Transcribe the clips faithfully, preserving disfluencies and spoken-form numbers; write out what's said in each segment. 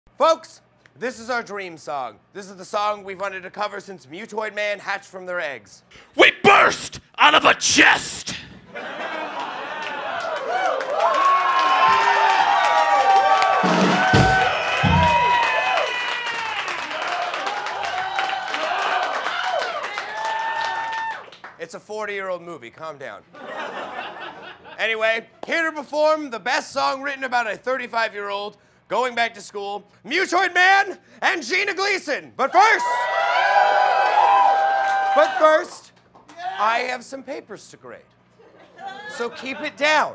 Folks, this is our dream song. This is the song we've wanted to cover since Mutoid Man hatched from their eggs. We burst out of a chest! It's a forty-year-old movie, calm down. Anyway, here to perform the best song written about a thirty-five-year-old going back to school, Mutoid Man and Gina Gleason. But first, but first, I have some papers to grade. So keep it down.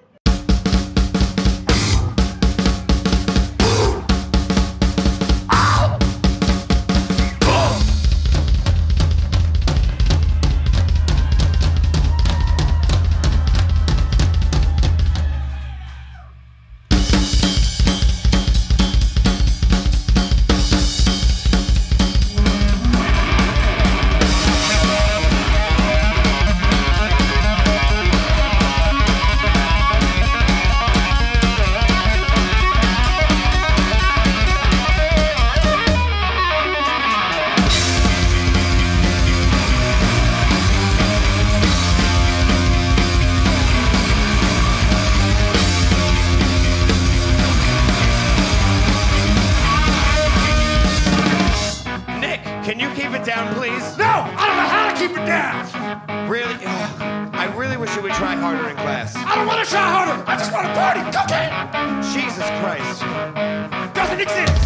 Can you keep it down, please? No! I don't know how to keep it down! Really? Oh, I really wish you would try harder in class. I don't want to try harder! I just want to party! Cocaine! Jesus Christ. Doesn't exist!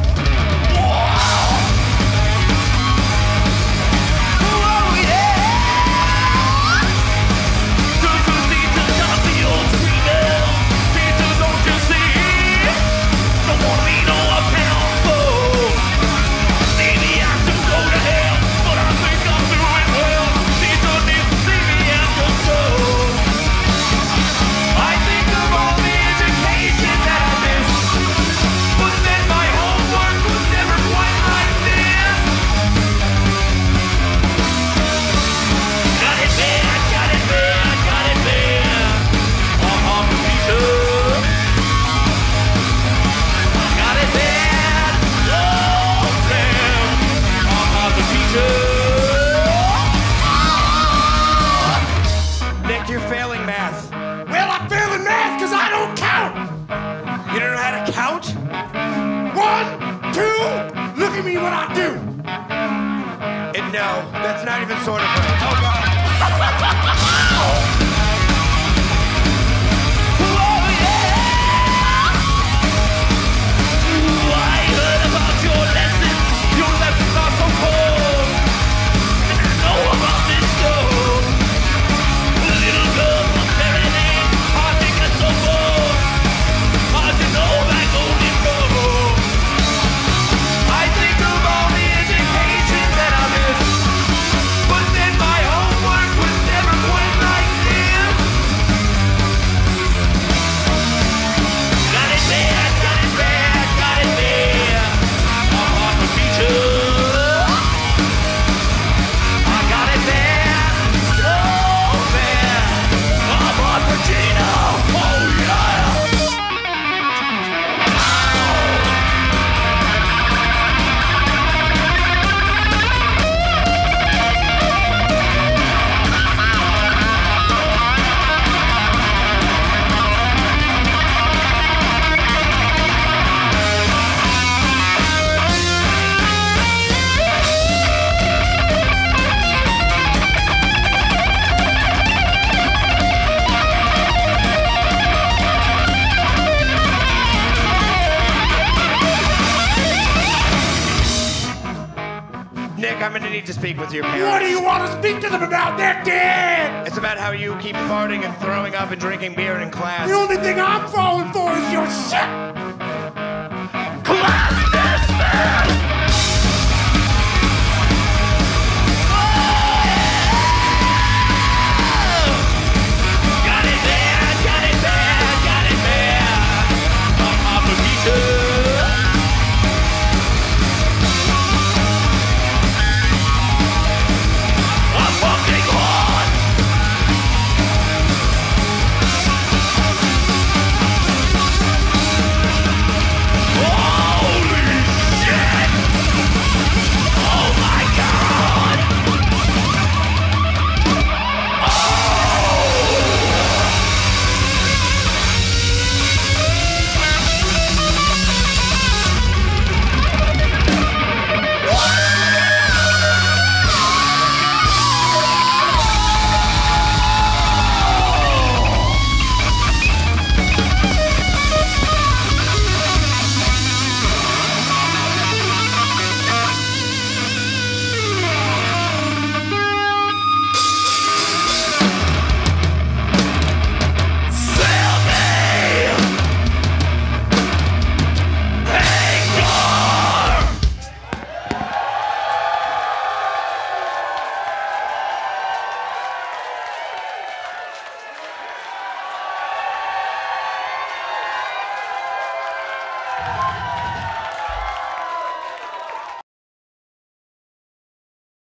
You're failing math. Well, I'm failing math because I don't count! You don't know how to count? One, two, look at me when I do! And no, that's not even sort of right. Oh, God. Nick, I'm gonna need to speak with your parents. What do you want to speak to them about? They're dead! It's about how you keep farting and throwing up and drinking beer in class. The only thing I'm falling for is your shit!